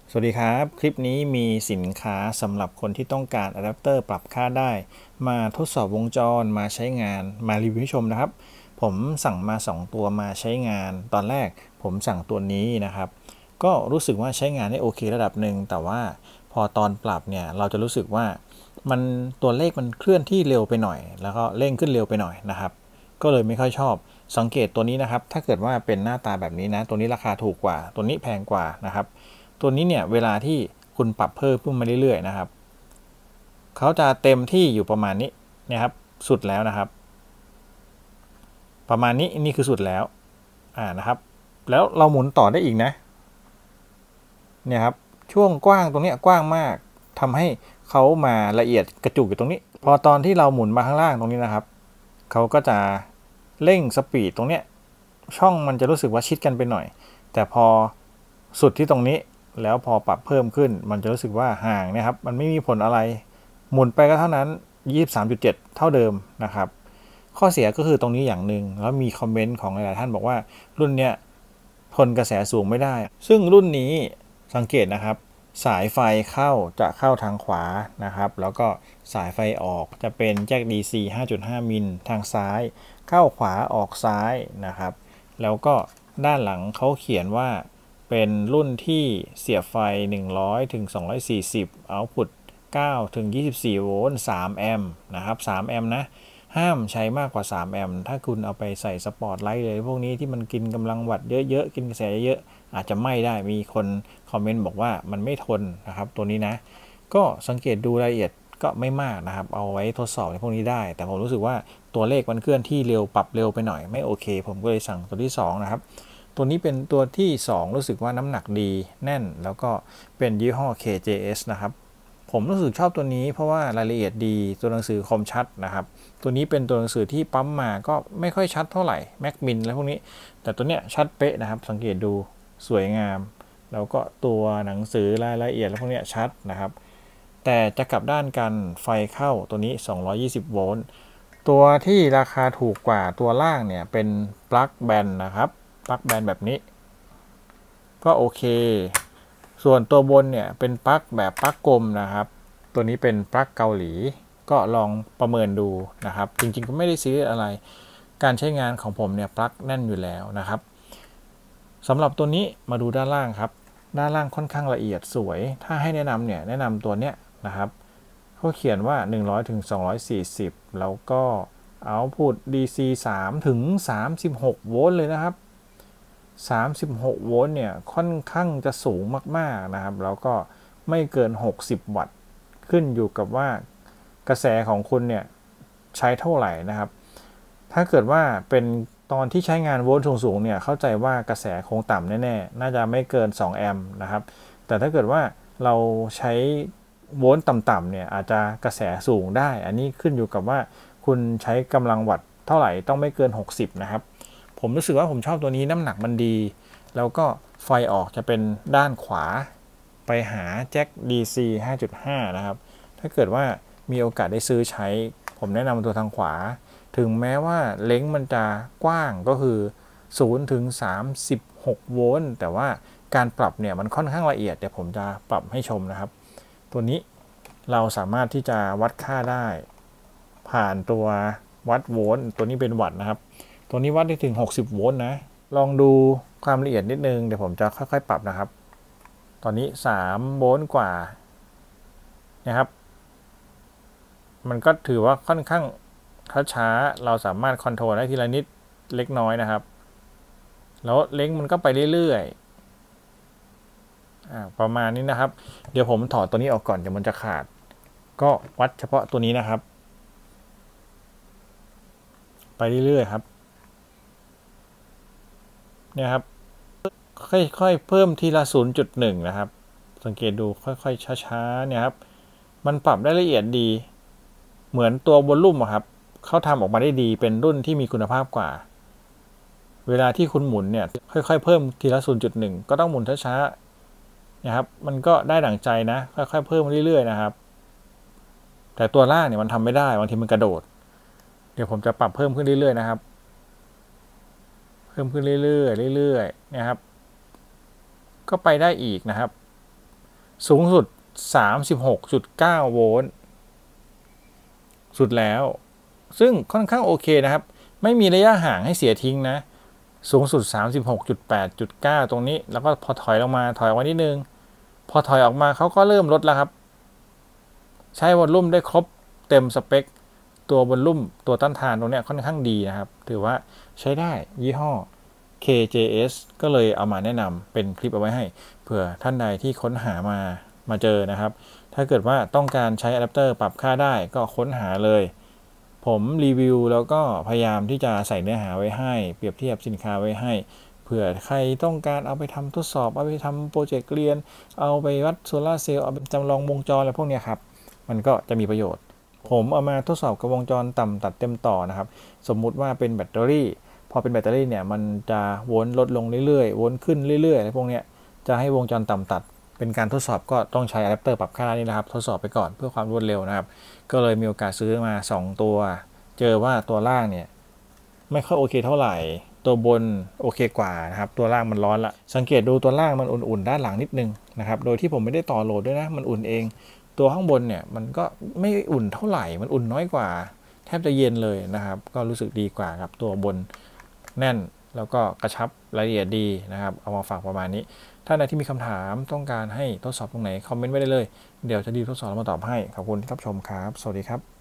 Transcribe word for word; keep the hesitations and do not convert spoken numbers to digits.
สวัสดีครับคลิปนี้มีสินค้าสำหรับคนที่ต้องการอะแดปเตอร์ปรับค่าได้มาทดสอบวงจรมาใช้งานมารีวิวให้ชมนะครับผมสั่งมาสองตัวมาใช้งานตอนแรกผมสั่งตัวนี้นะครับก็รู้สึกว่าใช้งานได้โอเคระดับหนึ่งแต่ว่าพอตอนปรับเนี่ยเราจะรู้สึกว่ามันตัวเลขมันเคลื่อนที่เร็วไปหน่อยแล้วก็เร่งขึ้นเร็วไปหน่อยนะครับก็เลยไม่ค่อยชอบสังเกตตัวนี้นะครับถ้าเกิดว่าเป็นหน้าตาแบบนี้นะตัวนี้ราคาถูกกว่าตัวนี้แพงกว่านะครับตัวนี้เนี่ยเวลาที่คุณปรับเพิ่มขึ้นมาเรื่อยๆนะครับเขาจะเต็มที่อยู่ประมาณนี้นะครับสุดแล้วนะครับประมาณนี้นี่คือสุดแล้วอ่านะครับแล้วเราหมุนต่อได้อีกนะเนี่ยครับช่วงกว้างตรงนี้กว้างมากทำให้เขามาละเอียดกระจุกอยู่ตรงนี้พอตอนที่เราหมุนมาข้างล่างตรงนี้นะครับเขาก็จะเร่งสปีดตรงเนี้ยช่องมันจะรู้สึกว่าชิดกันไปหน่อยแต่พอสุดที่ตรงนี้แล้วพอปรับเพิ่มขึ้นมันจะรู้สึกว่าห่างนะครับมันไม่มีผลอะไรหมุนไปก็เท่านั้น ยี่สิบสามจุดเจ็ด เท่าเดิมนะครับข้อเสียก็คือตรงนี้อย่างหนึ่งแล้วมีคอมเมนต์ของหลายๆท่านบอกว่ารุ่นเนี้ยทนกระแสสูงไม่ได้ซึ่งรุ่นนี้สังเกตนะครับสายไฟเข้าจะเข้าทางขวานะครับแล้วก็สายไฟออกจะเป็นแจ็ค ดี ซี ห้าจุดห้า มิลทางซ้ายเข้าขวาออกซ้ายนะครับแล้วก็ด้านหลังเขาเขียนว่าเป็นรุ่นที่เสียบไฟหนึ่งร้อยถึงสองร้อยสี่สิบเอาท์พุตเก้าถึงยี่สิบสี่โวลต์สามแอมป์นะครับสามแอมป์นะห้ามใช้มากกว่าสามแอมป์ถ้าคุณเอาไปใส่สปอตไลท์เลยพวกนี้ที่มันกินกำลังวัตต์เยอะๆกินกระแสเยอะอาจจะไม่ได้มีคนคอมเมนต์บอกว่ามันไม่ทนนะครับตัวนี้นะก็สังเกตดูรายละเอียดก็ไม่มากนะครับเอาไว้ทดสอบในพวกนี้ได้แต่ผมรู้สึกว่าตัวเลขมันเคลื่อนที่เร็วปรับเร็วไปหน่อยไม่โอเคผมก็เลยสั่งตัวที่สองนะครับตัวนี้เป็นตัวที่สองรู้สึกว่าน้ำหนักดีแน่นแล้วก็เป็นยี่ห้อ เค เจ เอส นะครับผมรู้สึกชอบตัวนี้เพราะว่ารายละเอียดดีตัวหนังสือคมชัดนะครับตัวนี้เป็นตัวหนังสือที่ปั๊มมาก็ไม่ค่อยชัดเท่าไหร่แม็กมินและพวกนี้แต่ตัวเนี้ยชัดเป๊ะนะครับสังเกตดูสวยงามแล้วก็ตัวหนังสือรายละเอียดและพวกนี้ชัดนะครับแต่จะกลับด้านกันไฟเข้าตัวนี้สองร้อยยี่สิบโวลต์ตัวที่ราคาถูกกว่าตัวล่างเนี่ยเป็นปลั๊กแบนนะครับปลั๊กแบนแบบนี้ก็โอเคส่วนตัวบนเนี่ยเป็นปลั๊กแบบปลั๊กกลมนะครับตัวนี้เป็นปลั๊กเกาหลีก็ลองประเมินดูนะครับจริงๆก็ไม่ได้ซีเรียสอะไรการใช้งานของผมเนี่ยปลั๊กแน่นอยู่แล้วนะครับสำหรับตัวนี้มาดูด้านล่างครับด้านล่างค่อนข้างละเอียดสวยถ้าให้แนะนำเนี่ยแนะนำตัวเนี้ยนะครับเขาเขียนว่าหนึ่งร้อยถึงสองร้อยสี่สิบแล้วก็เอาท์พุต ดี ซี สามถึงสามสิบหกโวลต์เลยนะครับสามสิบหกโวลต์เนี่ยค่อนข้างจะสูงมากๆนะครับแล้วก็ไม่เกินหกสิบวัตต์ขึ้นอยู่กับว่ากระแสของคุณเนี่ยใช้เท่าไหร่นะครับถ้าเกิดว่าเป็นตอนที่ใช้งานโวลต์สูงๆเนี่ยเข้าใจว่ากระแสคงต่ำแน่ๆน่าจะไม่เกินสองแอมป์นะครับแต่ถ้าเกิดว่าเราใช้โวลต์ต่ำๆเนี่ยอาจจะกระแสสูงได้อันนี้ขึ้นอยู่กับว่าคุณใช้กำลังวัตต์เท่าไหร่ต้องไม่เกินหกสิบนะครับผมรู้สึกว่าผมชอบตัวนี้น้ำหนักมันดีแล้วก็ไฟออกจะเป็นด้านขวาไปหาแจ็ค ดี ซี ห้าจุดห้า นะครับถ้าเกิดว่ามีโอกาสได้ซื้อใช้ผมแนะนำตัวทางขวาถึงแม้ว่าเล้งมันจะกว้างก็คือศูนย์ถึงสามสิบหกโวลต์แต่ว่าการปรับเนี่ยมันค่อนข้างละเอียดเดี๋ยวผมจะปรับให้ชมนะครับตัวนี้เราสามารถที่จะวัดค่าได้ผ่านตัววัดโวลต์ตัวนี้เป็นวัตต์นะครับตัวนี้วัดได้ถึงหกสิบโวลต์นะลองดูความละเอียดนิดนึงเดี๋ยวผมจะค่อยๆปรับนะครับตอนนี้สามโวลต์กว่านะครับมันก็ถือว่าค่อนข้างช้าๆเราสามารถคอนโทรลได้ทีละนิดเล็กน้อยนะครับแล้วเล้งมันก็ไปเรื่อยๆประมาณนี้นะครับเดี๋ยวผมถอดตัวนี้ออกก่อนเดี๋ยวมันจะขาดก็วัดเฉพาะตัวนี้นะครับไปเรื่อยๆครับเนี่ยครับค่อยๆเพิ่มทีละ ศูนย์จุดหนึ่ง นะครับสังเกตดูค่อยๆช้าๆเนี่ยครับมันปรับได้ละเอียดดีเหมือนตัววอลลุ่มครับเขาทำออกมาได้ดีเป็นรุ่นที่มีคุณภาพกว่าเวลาที่คุณหมุนเนี่ยค่อยๆเพิ่มทีละ ศูนย์จุดหนึ่ง ก็ต้องหมุนช้าๆนะครับมันก็ได้ดั่งใจนะค่อยๆเพิ่มเรื่อยๆนะครับแต่ตัวล่างเนี่ยมันทำไม่ได้บางทีมันกระโดดเดี๋ยวผมจะปรับเพิ่มขึ้นเรื่อยๆนะครับเพิ่มขึ้นเรื่อยๆเรื่อยๆนะครับก็ไปได้อีกนะครับสูงสุด สามสิบหกจุดเก้า โวลต์สุดแล้วซึ่งค่อนข้างโอเคนะครับไม่มีระยะห่างให้เสียทิ้งนะสูงสุด สามสิบหกจุดแปดจุดเก้า ตรงนี้แล้วก็พอถอยลงมาถอยออกมานิดนึงพอถอยออกมาเขาก็เริ่มลดแล้วครับใช้วอลลุ่มได้ครบเต็มสเปคตัววอลลุ่มตัวต้านทานตรงนี้ค่อนข้างดีนะครับถือว่าใช้ได้ยี่ห้อ เค เจ เอส ก็เลยเอามาแนะนำเป็นคลิปเอาไว้ให้เผื่อท่านใดที่ค้นหามามาเจอนะครับถ้าเกิดว่าต้องการใช้อะแดปเตอร์ปรับค่าได้ก็ค้นหาเลยผมรีวิวแล้วก็พยายามที่จะใส่เนื้อหาไว้ให้เปรียบเทียบสินค้าไว้ให้เผื่อใครต้องการเอาไปทำทดสอบเอาไปทำโปรเจกต์เรียนเอาไปวัดโซลาร์เซลล์เอาไปจำลองวงจรอะไรพวกนี้ครับมันก็จะมีประโยชน์ผมเอามาทดสอบกับวงจรต่ำตัดเต็มต่อนะครับสมมุติว่าเป็นแบตเตอรี่พอเป็นแบตเตอรี่เนี่ยมันจะวนลดลงเรื่อยๆวนขึ้นเรื่อยๆอะไรพวกนี้จะให้วงจรต่ำตัดเป็นการทดสอบก็ต้องใช้อะแดปเตอร์ปรับค่านี่นะครับทดสอบไปก่อนเพื่อความรวดเร็วนะครับก็เลยมีโอกาสซื้อมาสองตัวเจอว่าตัวล่างเนี่ยไม่ค่อยโอเคเท่าไหร่ตัวบนโอเคกว่านะครับตัวล่างมันร้อนละสังเกตดูตัวล่างมันอุ่นๆด้านหลังนิดนึงนะครับโดยที่ผมไม่ได้ต่อโหลดด้วยนะมันอุ่นเองตัวข้างบนเนี่ยมันก็ไม่อุ่นเท่าไหร่มันอุ่นน้อยกว่าแทบจะเย็นเลยนะครับก็รู้สึกดีกว่าครับตัวบนแน่นแล้วก็กระชับรายละเอียดดีนะครับเอามาฝากประมาณนี้ถ้าใครที่มีคำถามต้องการให้ทดสอบตรงไหนคอมเมนต์ไว้ได้เลยเดี๋ยวจะดีทดสอบแล้วมาตอบให้ขอบคุณที่รับชมครับสวัสดีครับ